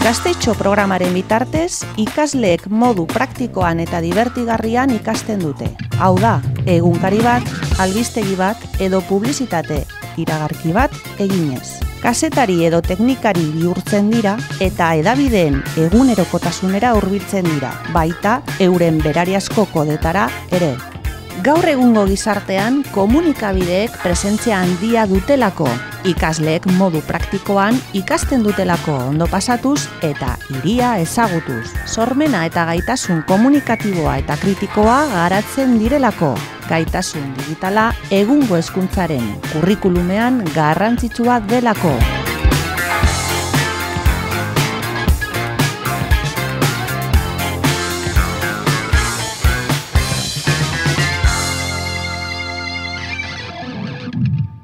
Gaztetxo programaren bitartez, ikasleek modu praktikoan eta divertigarrian ikasten dute. Hau da, egunkari bat, albistegi bat edo publizitate iragarki bat eginez. Kazetari edo teknikari bihurtzen dira eta hedabideen egunerokotasunera hurbiltzen dira, baita euren berariazko kodetara ere. Gaur egungo gizartean komunikabideek presentzia handia dutelako, ikasleek modu praktikoan ikasten dutelako ondo pasatuz eta hiria ezagutuz. Sormena eta gaitasun komunikatiboa eta kritikoa garatzen direlako. Gaitasun digitala egungo hezkuntzaren kurrikulumean garrantzitsua delako.